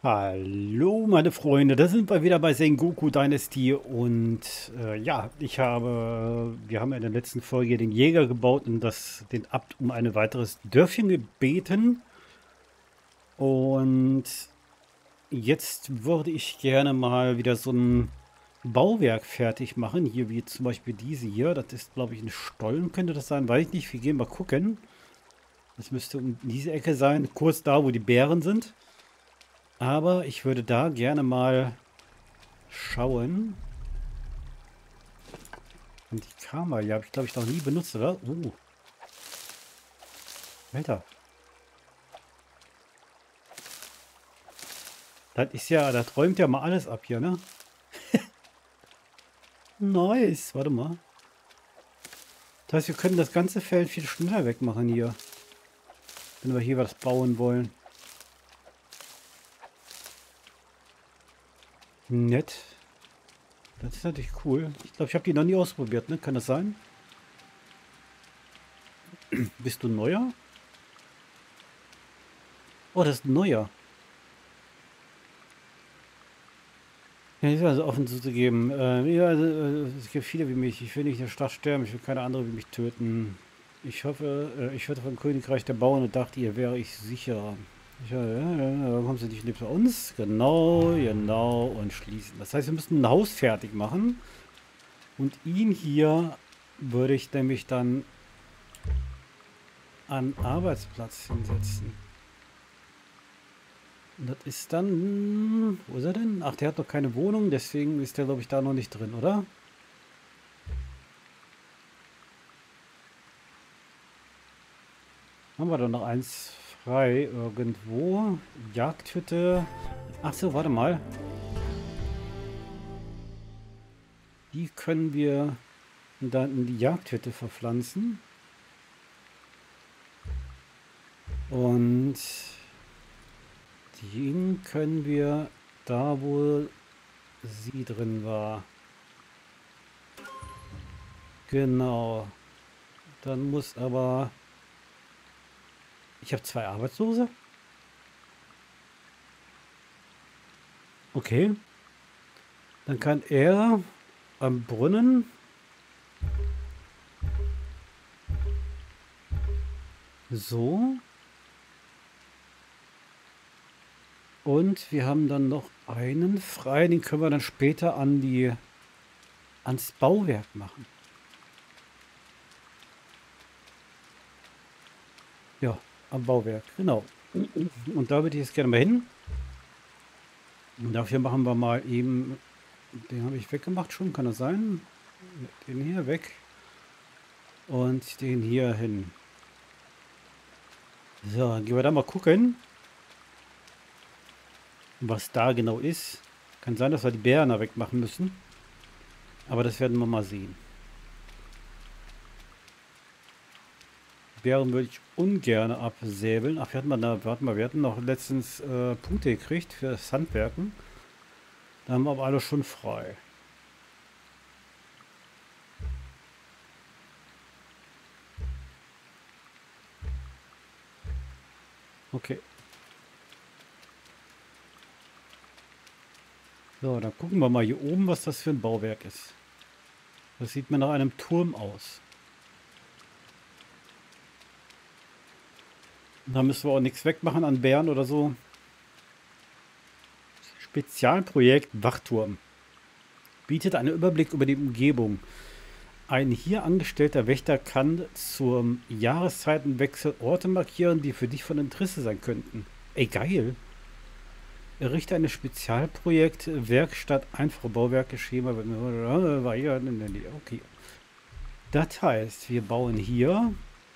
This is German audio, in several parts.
Hallo meine Freunde, da sind wir wieder bei Sengoku Dynasty und ja, wir haben in der letzten Folge den Jäger gebaut und den Abt um ein weiteres Dörfchen gebeten und jetzt würde ich gerne mal wieder so ein Bauwerk fertig machen, hier wie zum Beispiel diese hier, das ist glaube ich ein Stollen, könnte das sein, weiß ich nicht, wir gehen mal gucken, das müsste um diese Ecke sein, kurz da, wo die Bären sind, aber ich würde da gerne mal schauen. Und die Kamera, die habe ich glaube ich noch nie benutzt, oder? Alter. Das ist ja, das räumt ja mal alles ab hier, ne? Nice. Warte mal. Das heißt, wir können das ganze Feld viel schneller wegmachen hier. Wenn wir hier was bauen wollen. Nett. Das ist natürlich cool. Ich glaube, ich habe die noch nie ausprobiert, ne? Kann das sein? Bist du neuer? Oh, das ist ein neuer. Ja, ist also offen zuzugeben. Ja, also, es gibt viele wie mich. Ich will nicht in der Stadt sterben. Ich will keine andere wie mich töten. Ich hörte vom Königreich der Bauern und dachte, ihr wäre ich sicher. Warum kommen sie nicht lieber bei uns? Genau, genau. Und schließen. Das heißt, wir müssen ein Haus fertig machen. Und ihn hier würde ich nämlich dann an Arbeitsplatz hinsetzen. Und das ist dann... Wo ist er denn? Ach, der hat noch keine Wohnung. Deswegen ist der, glaube ich, da noch nicht drin, oder? Haben wir doch noch eins frei irgendwo. Jagdhütte. Ach so, warte mal. Die können wir dann in die Jagdhütte verpflanzen. Und den können wir da, wo sie drin war. Genau. Dann muss aber... Ich habe 2 Arbeitslose. Okay. Dann kann er am Brunnen so. Und wir haben dann noch einen frei, den können wir dann später ans Bauwerk machen. Ja, am Bauwerk, genau. Und da würde ich jetzt gerne mal hin. Und dafür machen wir mal eben, den habe ich weggemacht schon, kann das sein? Den hier weg und den hier hin. So, dann gehen wir da mal gucken, was da genau ist. Kann sein, dass wir die Bären da wegmachen müssen. Aber das werden wir mal sehen. Bären würde ich ungern absäbeln. Ach, warte mal, wir hatten noch letztens Punkte gekriegt für das Handwerken. Da haben wir aber alles schon frei. Okay. So, dann gucken wir mal hier oben, was das für ein Bauwerk ist. Das sieht mir nach einem Turm aus. Da müssen wir auch nichts wegmachen an Bären oder so. Spezialprojekt Wachturm. Bietet einen Überblick über die Umgebung. Ein hier angestellter Wächter kann zum Jahreszeitenwechsel Orte markieren, die für dich von Interesse sein könnten. Ey, geil. Errichte ein Spezialprojekt, Werkstatt, einfache Bauwerke, Schema. Okay. Das heißt, wir bauen hier.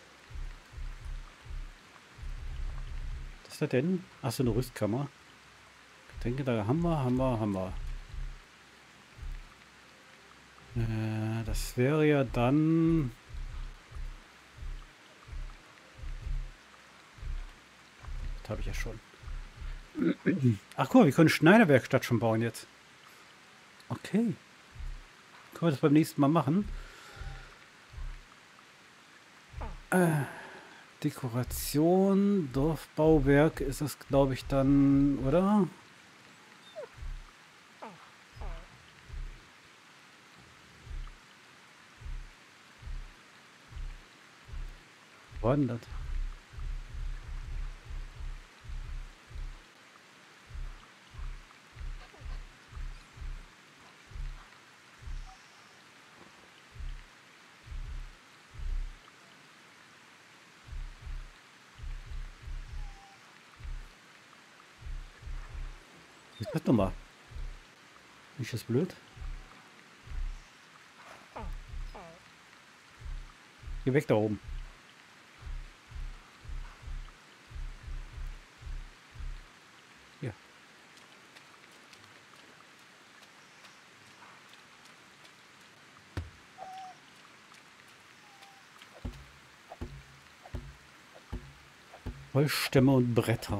Was ist das denn? Achso, eine Rüstkammer. Ich denke, da haben wir. Das wäre ja dann... Das habe ich ja schon. Ach guck mal, wir können Schneiderwerkstatt schon bauen jetzt. Okay. Können wir das beim nächsten Mal machen? Dekoration, Dorfbauwerk ist das, glaube ich, dann, oder? gewandert. Ist das nochmal? Ist das blöd? Geh weg da oben. Ja. Holzstämme und Bretter.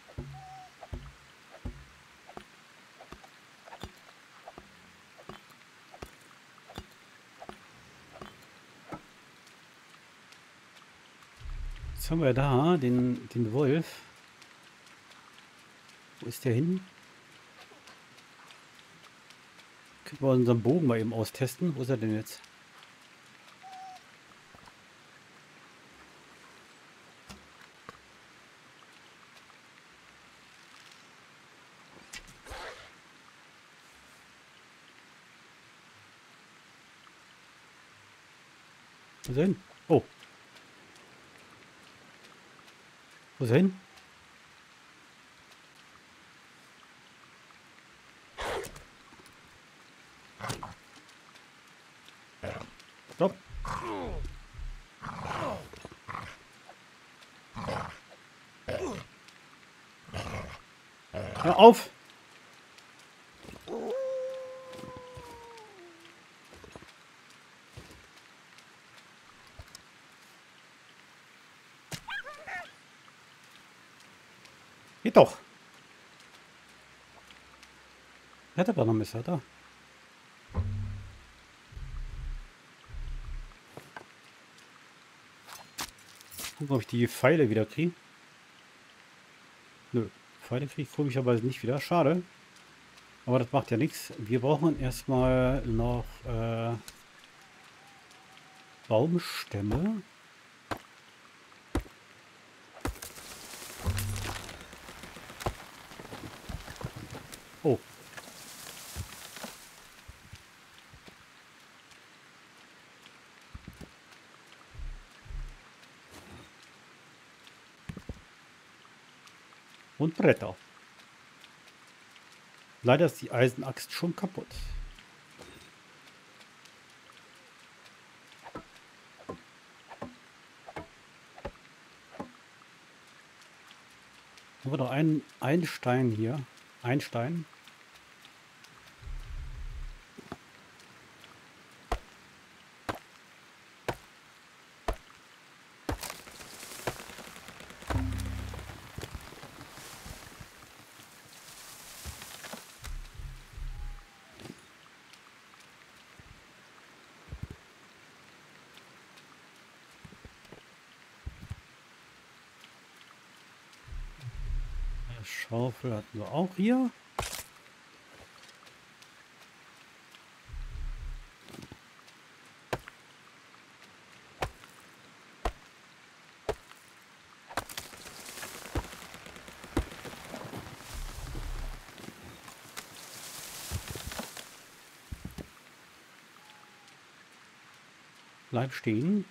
Jetzt haben wir da den Wolf. Wo ist der hin? Können wir unseren Bogen mal eben austesten. Wo ist er denn jetzt? Wo ist er hin? Oh. Wo ist er hin? Stopp. Hör auf! Geht doch. Hat aber noch ein Messer da. Gucken, ob ich die Pfeile wieder kriege. Nö, Pfeile kriege ich komischerweise nicht wieder. Schade. Aber das macht ja nichts. Wir brauchen erstmal noch Baumstämme. Oh. Und Bretter. Leider ist die Eisenaxt schon kaputt. Haben wir noch einen Stein hier. Ein Stein. Schaufel hatten wir auch hier. Bleib stehen.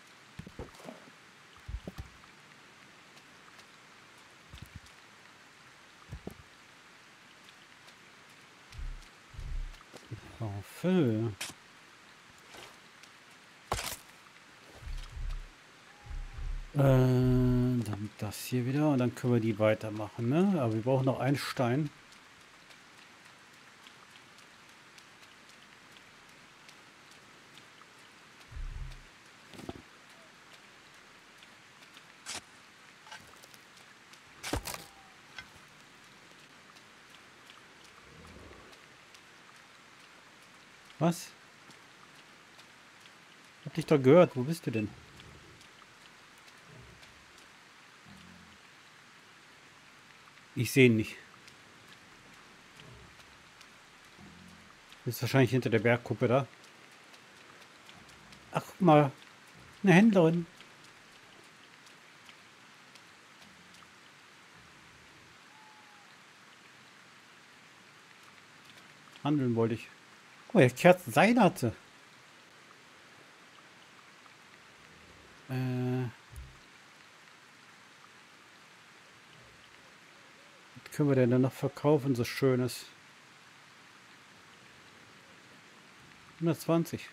Schaufel. Dann das hier wieder und dann können wir die weitermachen, ne? Aber wir brauchen noch einen Stein. Was? Hab dich doch gehört. Wo bist du denn? Ich sehe ihn nicht. Ist wahrscheinlich hinter der Bergkuppe da. Ach, guck mal. Eine Händlerin. Handeln wollte ich. Oh, der Kerzen sein hatte. Was können wir denn dann noch verkaufen, so Schönes? 120.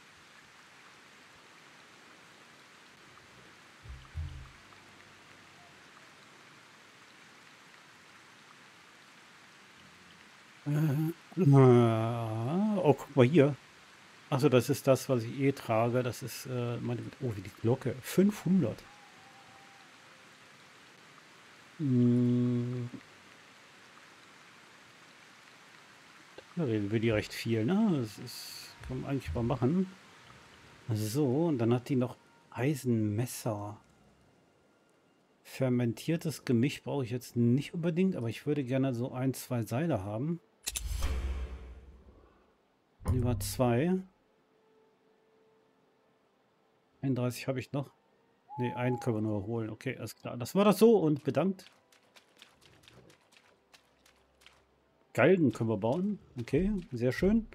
Oh, guck mal hier. Achso, das ist das, was ich eh trage. Das ist meine. Oh, wie die Glocke. 500. Hm, da reden wir die recht viel, ne? Das ist, kann man eigentlich mal machen. So, und dann hat die noch Eisenmesser. Fermentiertes Gemisch brauche ich jetzt nicht unbedingt, aber ich würde gerne so 1, 2 Seile haben. Lieber 2. 31 habe ich noch. Ne, einen können wir nur holen. Okay, alles klar. Das war das so und bedankt. Galgen können wir bauen. Okay, sehr schön.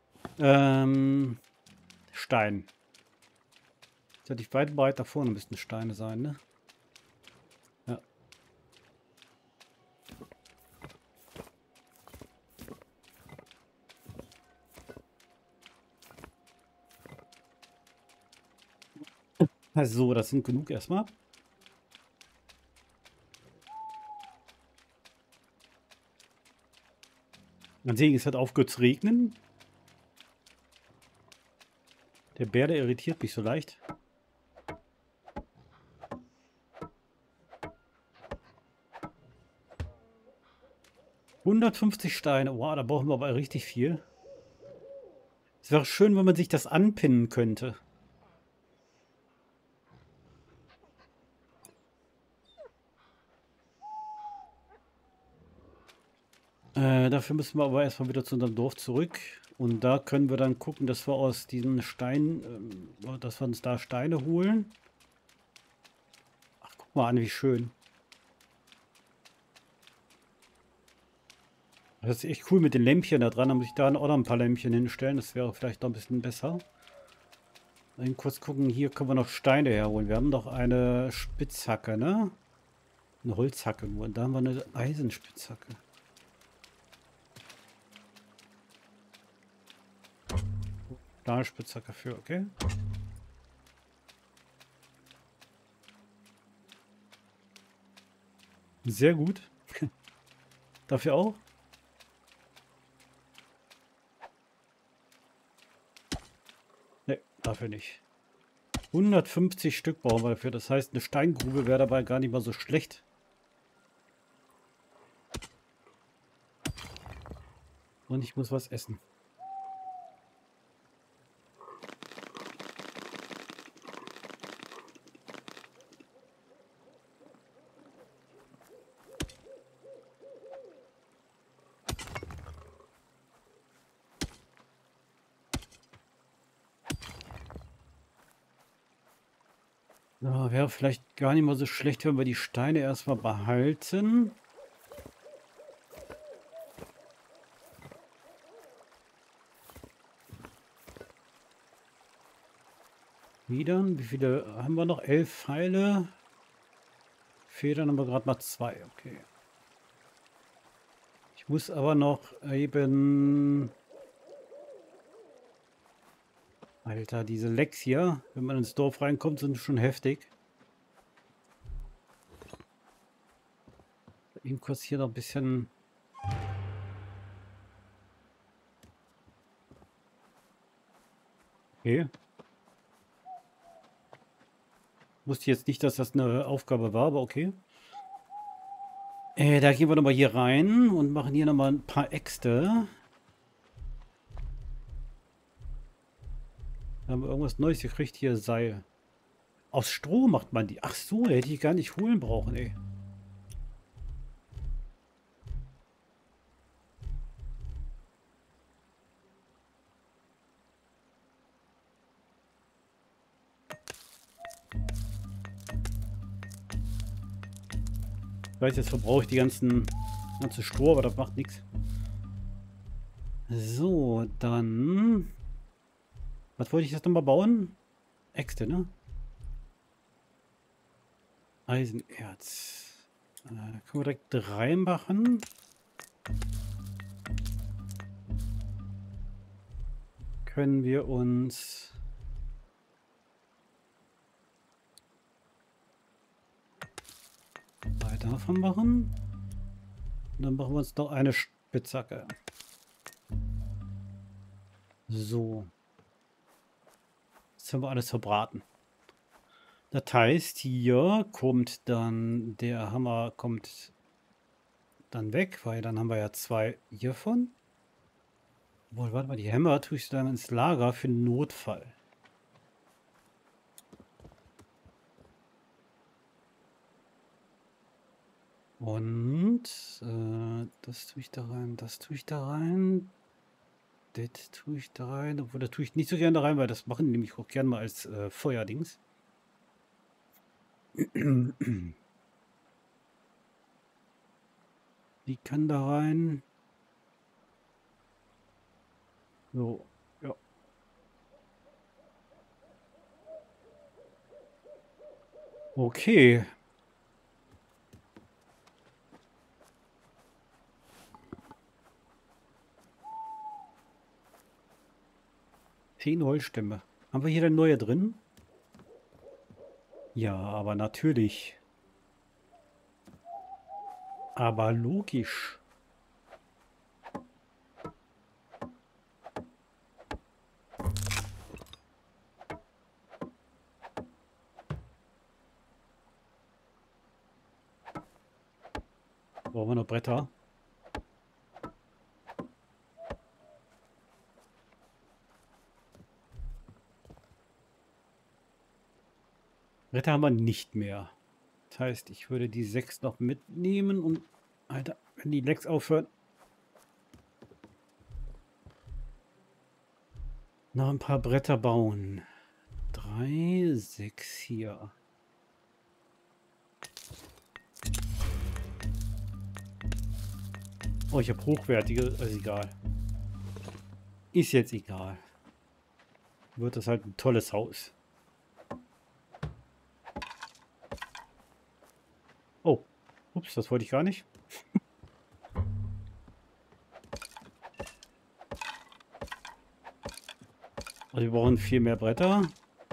Stein. Sollte ich weit da vorne müssten Steine sein, ne? Ja. Also, das sind genug erstmal. Dann sehe ich, es hat aufgehört zu regnen. Der Bär, der irritiert mich so leicht. ...150 Steine. Wow, da brauchen wir aber richtig viel. Es wäre schön, wenn man sich das anpinnen könnte. Dafür müssen wir aber erstmal wieder zu unserem Dorf zurück. Und da können wir dann gucken, dass wir aus diesen Steinen, dass wir uns da Steine holen. Ach, guck mal an, wie schön. Das ist echt cool mit den Lämpchen da dran. Da muss ich da auch noch ein paar Lämpchen hinstellen. Das wäre vielleicht noch ein bisschen besser. Dann kurz gucken, hier können wir noch Steine herholen. Wir haben doch eine Spitzhacke, ne? Eine Holzhacke nur. Und da haben wir eine Eisenspitzhacke. Stahlspitzhacke für, okay. Sehr gut. Dafür auch. Ne, dafür nicht. 150 Stück brauchen wir dafür. Das heißt, eine Steingrube wäre dabei gar nicht mal so schlecht. Und ich muss was essen. Ja, wäre vielleicht gar nicht mal so schlecht, wenn wir die Steine erstmal behalten. Wie viele haben wir noch? 11 Pfeile. Federn haben wir gerade mal 2. Okay. Ich muss aber noch eben... Alter, diese Lecks hier, wenn man ins Dorf reinkommt, sind schon heftig. Eben kurz hier noch ein bisschen... Okay. Wusste jetzt nicht, dass das eine Aufgabe war, aber okay. Da gehen wir nochmal hier rein und machen hier nochmal ein paar Äxte. Da haben wir irgendwas Neues gekriegt. Hier Seil. Aus Stroh macht man die. Ach so, hätte ich gar nicht holen brauchen, ey. Ich weiß, jetzt verbrauche ich die ganze Stroh, aber das macht nichts. So, dann. Was wollte ich jetzt nochmal bauen? Äxte, ne? Eisenerz. Können wir direkt reinmachen. Können wir uns weiter davon machen. Und dann machen wir uns noch eine Spitzhacke. So. Jetzt haben wir alles verbraten. Das heißt, hier kommt dann der Hammer kommt dann weg, weil dann haben wir ja 2 hiervon. Wohl, warte mal, die Hämmer tue ich dann ins Lager für den Notfall. Und das tue ich da rein, das tue ich da rein, das tue ich da rein, obwohl das tue ich nicht so gerne da rein, weil das machen die nämlich auch gerne mal als Feuerdings. Die kann da rein. So, ja. Okay. Holzstämme. Haben wir hier eine neue drin? Ja, aber natürlich. Aber logisch. Brauchen wir noch Bretter? Bretter haben wir nicht mehr. Das heißt, ich würde die 6 noch mitnehmen und... Alter, wenn die Lecks aufhören... Noch ein paar Bretter bauen. 3, 6 hier. Oh, ich habe hochwertige, ist egal. Ist jetzt egal. Wird das halt ein tolles Haus. Oh, ups, das wollte ich gar nicht. Also wir brauchen 4 mehr Bretter.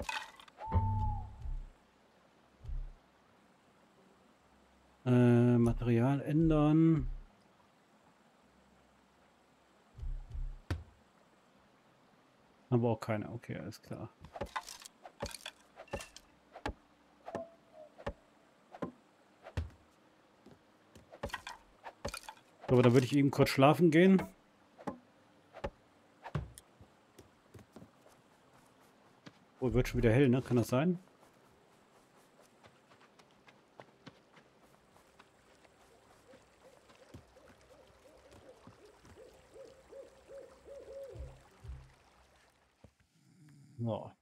Material ändern. Haben wir auch keine. Okay, alles klar. So, aber dann würde ich eben kurz schlafen gehen. Oh, wird schon wieder hell, ne? Kann das sein? Ja.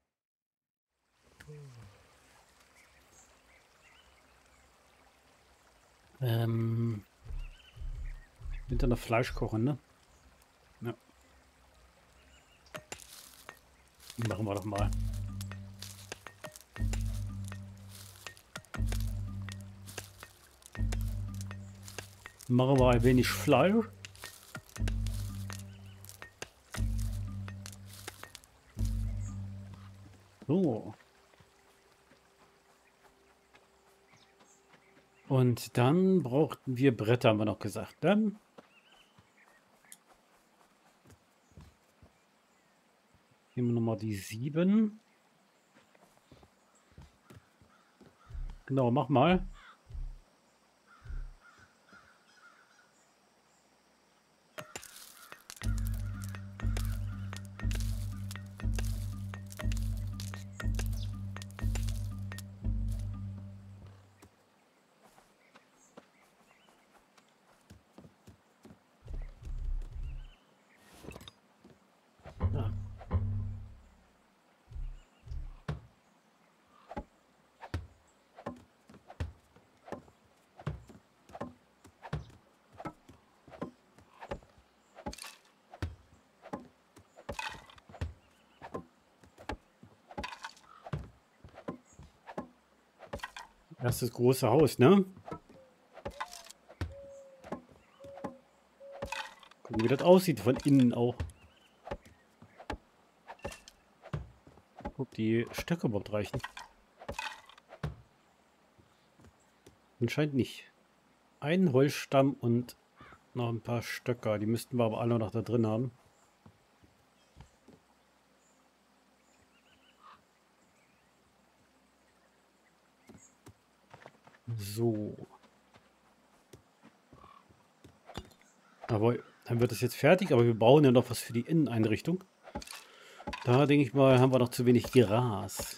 Hinter noch Fleisch kochen, ne? Ja. Machen wir doch mal. Machen wir ein wenig Fleisch. So. Und dann brauchten wir Bretter, haben wir noch gesagt. Dann nehmen wir nochmal die 7. Genau, mach mal. Ja. Erstes große Haus, ne? Gucken, wie das aussieht von innen auch. Ob die Stöcke überhaupt reichen. Anscheinend nicht. Ein Holzstamm und noch ein paar Stöcker. Die müssten wir aber alle noch da drin haben. So. Aber dann wird das jetzt fertig, aber wir brauchen ja noch was für die Inneneinrichtung. Da denke ich mal, haben wir noch zu wenig Gras.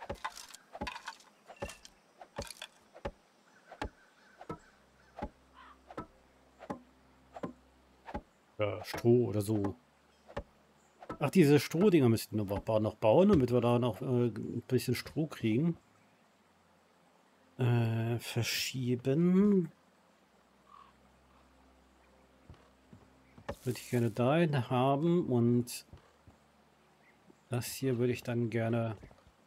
Ja, Stroh oder so. Ach, diese Strohdinger müssten wir noch bauen, damit wir da noch ein bisschen Stroh kriegen. Verschieben. Das würde ich gerne dahin haben und das hier würde ich dann gerne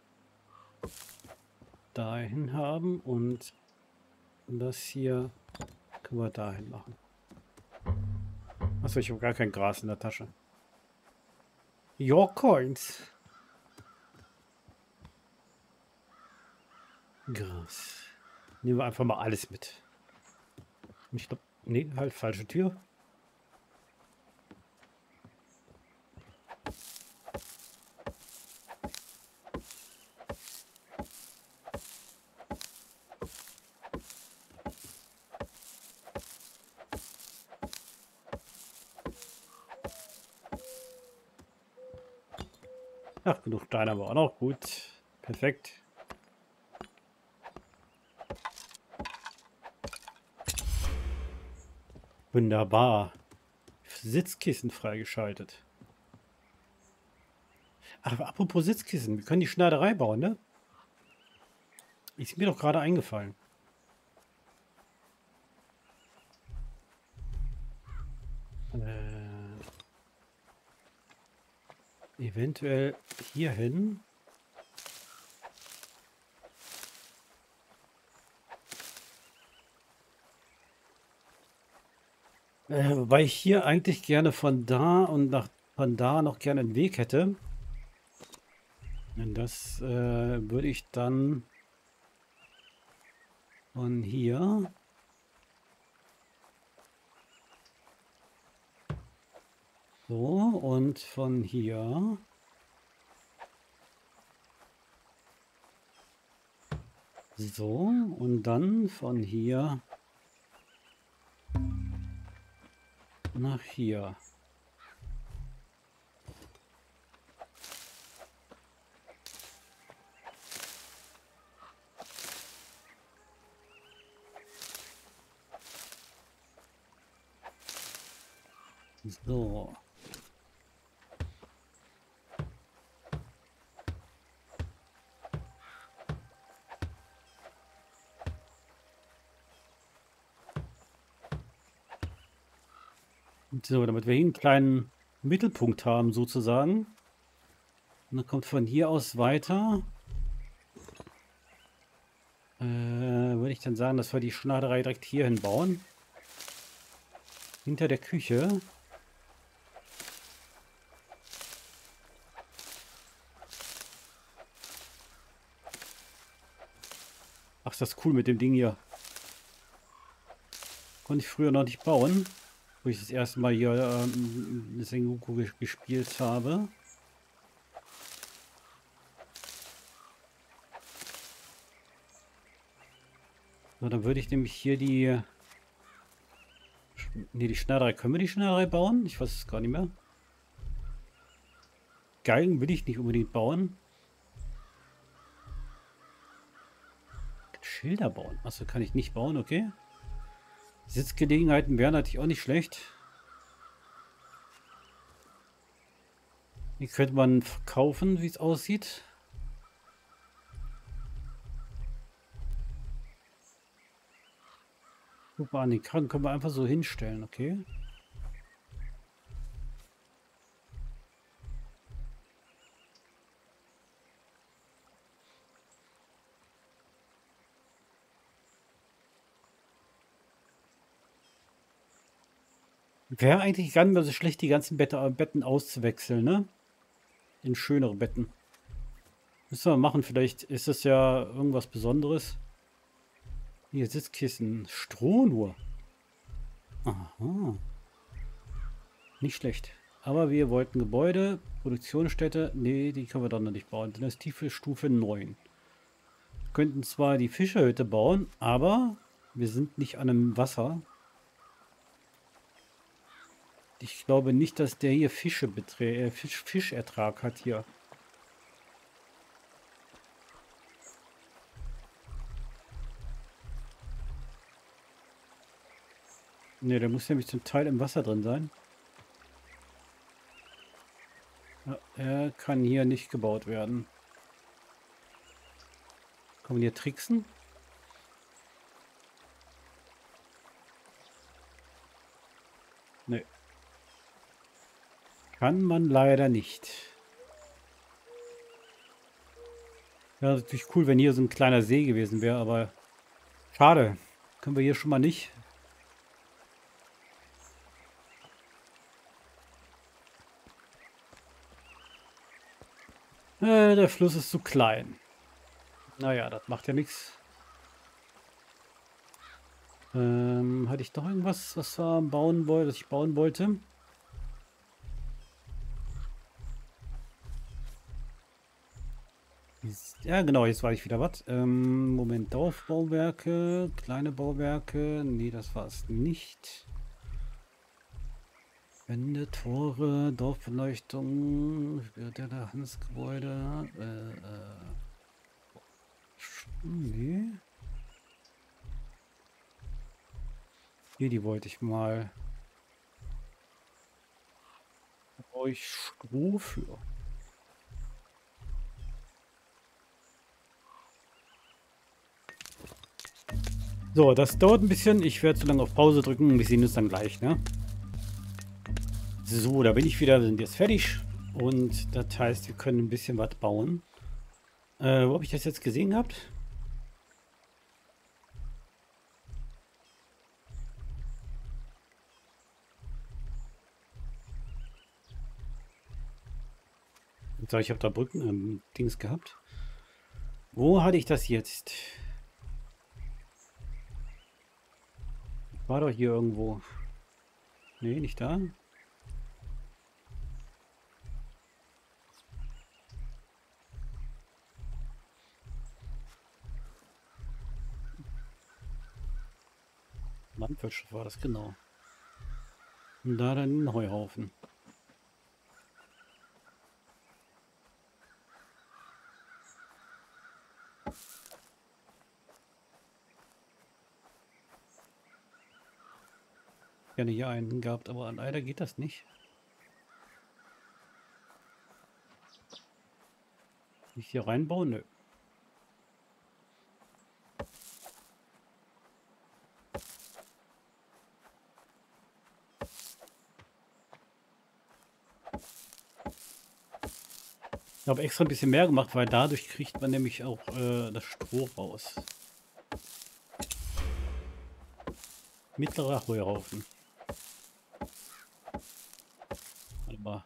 dahin haben und das hier können wir dahin machen. Achso, ich habe gar kein Gras in der Tasche. Your coins. Gras. Nehmen wir einfach mal alles mit. Ich glaube, nee, halt falsche Tür. Ach, genug Steine aber auch noch. Gut. Perfekt. Wunderbar. Sitzkissen freigeschaltet. Ach, apropos Sitzkissen. Wir können die Schneiderei bauen, ne? Ist mir doch gerade eingefallen. Eventuell hier hin. Wobei ich hier eigentlich gerne von da und von da noch gerne einen Weg hätte. Und das würde ich dann von hier so und von hier so und dann von hier nach hier. So. So, damit wir hier einen kleinen Mittelpunkt haben sozusagen. Und dann kommt von hier aus weiter. Würde ich dann sagen, dass wir die Schneiderei direkt hier hinbauen. Hinter der Küche. Ach, ist das cool mit dem Ding hier. Konnte ich früher noch nicht bauen, wo ich das erste Mal hier Sengoku gespielt habe. So, dann würde ich nämlich hier die... Ne, die Schneiderei. Können wir die Schneiderei bauen? Ich weiß es gar nicht mehr. Geigen will ich nicht unbedingt bauen. Schilder bauen. Achso, kann ich nicht bauen, okay. Sitzgelegenheiten wären natürlich auch nicht schlecht. Die könnte man verkaufen, wie es aussieht. Guck mal an, den Kran können wir einfach so hinstellen, okay. Wäre eigentlich gar nicht mehr so schlecht, die ganzen Betten auszuwechseln, ne? In schönere Betten. Müssen wir machen, vielleicht ist es ja irgendwas Besonderes. Hier, Sitzkissen. Stroh nur. Aha. Nicht schlecht. Aber wir wollten Gebäude, Produktionsstätte. Nee, die können wir dann noch nicht bauen. Dann ist tiefe Stufe 9. Wir könnten zwar die Fischerhütte bauen, aber wir sind nicht an einem Wasser. Ich glaube nicht, dass der hier Fischertrag hat hier. Ne, der muss nämlich zum Teil im Wasser drin sein. Ja, er kann hier nicht gebaut werden. Kann man hier tricksen? Ne. Kann man leider nicht. Ja, natürlich cool, wenn hier so ein kleiner See gewesen wäre, aber schade. Können wir hier schon mal nicht. Der Fluss ist zu klein. Naja, das macht ja nichts. Hatte ich noch irgendwas, was wir bauen wollten, was ich bauen wollte? Ja, genau, jetzt weiß ich wieder was. Moment, Dorfbauwerke, kleine Bauwerke. Nee, das war es nicht. Wände, Tore, Dorfbeleuchtung, der Hansgebäude. Nee. Hier, die wollte ich mal. Da brauche ich Stroh für. So, das dauert ein bisschen. Ich werde zu lange auf Pause drücken. Wir sehen uns dann gleich, ne? So, da bin ich wieder. Wir sind jetzt fertig. Und das heißt, wir können ein bisschen was bauen. Wo habe ich das jetzt gesehen gehabt? So, ich habe da Brücken, Dings gehabt. Wo hatte ich das jetzt? War doch hier irgendwo. Nee, nicht da. Landwirtschaft war das, genau. Und da dann ein Heuhaufen. Gerne hier einen gehabt, aber leider geht das nicht. Nicht hier reinbauen? Nö. Ich habe extra ein bisschen mehr gemacht, weil dadurch kriegt man nämlich auch das Stroh raus. Mittlerer Heuhaufen. Warte mal.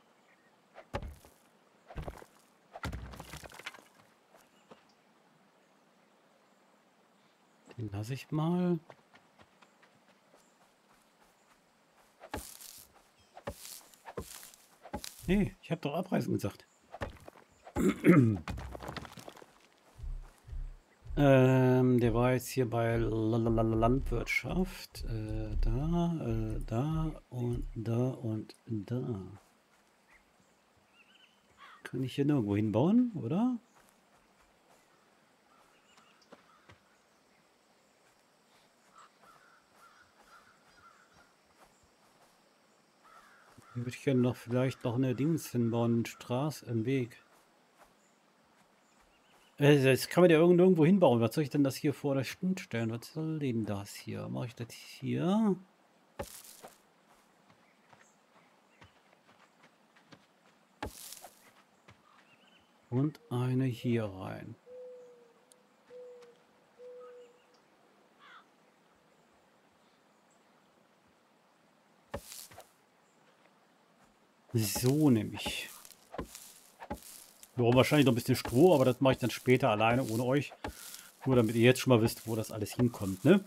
Den lasse ich mal. Nee, ich habe doch abreißen gesagt. Der war jetzt hier bei Landwirtschaft. Da und da und da. Kann ich hier nirgendwo hinbauen, oder? Hier würde ich gerne noch vielleicht noch eine Dings hinbauen, eine Straße, einen Weg. Das kann man ja irgendwo hinbauen. Was soll ich denn das hier vor der Stunde stellen? Was soll denn das hier? Mache ich das hier? Und eine hier rein. So nämlich. Wir brauchen wahrscheinlich noch ein bisschen Stroh, aber das mache ich dann später alleine ohne euch. Nur damit ihr jetzt schon mal wisst, wo das alles hinkommt, ne?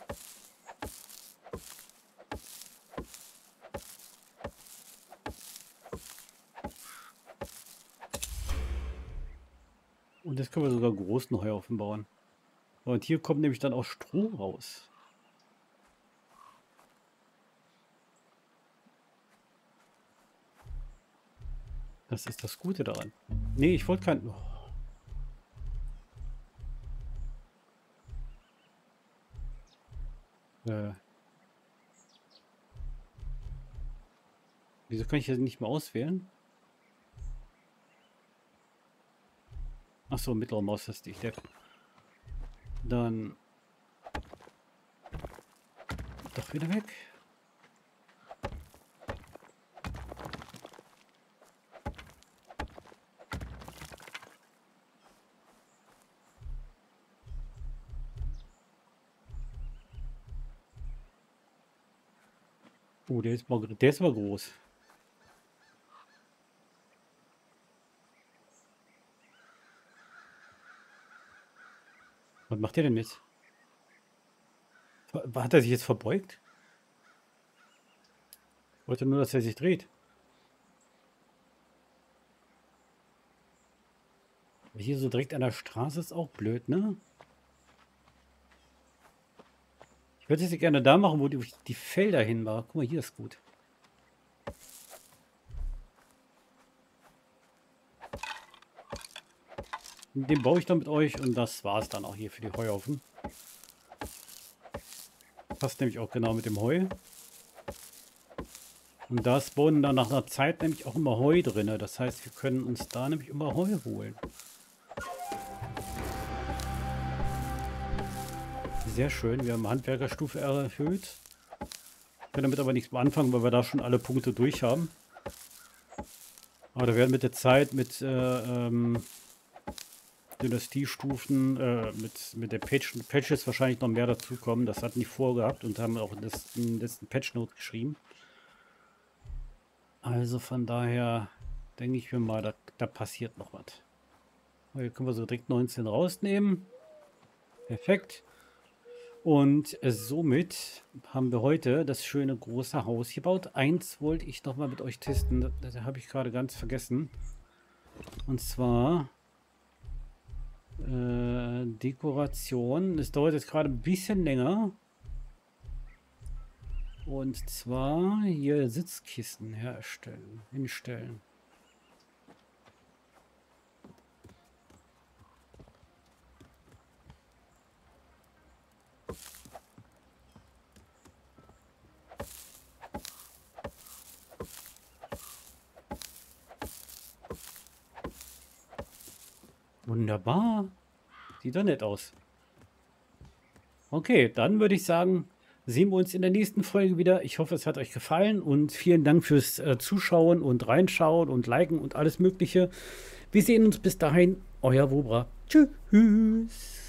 Und jetzt können wir sogar großen Heuhaufen bauen. Und hier kommt nämlich dann auch Stroh raus. Das ist das Gute daran. Nee, ich wollte kein... Wieso kann ich das nicht mehr auswählen? Achso, mittlere Maustaste, ich Depp. Dann... Doch wieder weg. Oh, der ist mal groß. Was macht der denn jetzt? Hat er sich jetzt verbeugt? Ich wollte nur, dass er sich dreht. Hier so direkt an der Straße ist auch blöd, ne? Ich würde es gerne da machen, wo die Felder hin war. Guck mal, hier ist gut. Den baue ich dann mit euch und das war es dann auch hier für die Heuhaufen. Passt nämlich auch genau mit dem Heu. Und da spawnen dann nach einer Zeit nämlich auch immer Heu drin. Das heißt, wir können uns da nämlich immer Heu holen. Sehr schön, wir haben Handwerkerstufe erhöht. Ich kann damit aber nichts mehr anfangen, weil wir da schon alle Punkte durch haben. Aber da werden mit der Zeit mit Dynastiestufen, mit der Patches wahrscheinlich noch mehr dazukommen. Das hatten die vorgehabt und haben auch in letzten Patch-Note geschrieben. Also von daher denke ich mir mal, da passiert noch was. Hier können wir so direkt 19 rausnehmen. Perfekt. Und somit haben wir heute das schöne große Haus gebaut. Eins wollte ich noch mal mit euch testen. Das habe ich gerade ganz vergessen. Und zwar Dekoration. Es dauert jetzt gerade ein bisschen länger. Und zwar hier Sitzkissen hinstellen. Wunderbar. Sieht doch nett aus. Okay, dann würde ich sagen, sehen wir uns in der nächsten Folge wieder. Ich hoffe, es hat euch gefallen und vielen Dank fürs Zuschauen und Reinschauen und Liken und alles Mögliche. Wir sehen uns bis dahin. Euer Wobra. Tschüss.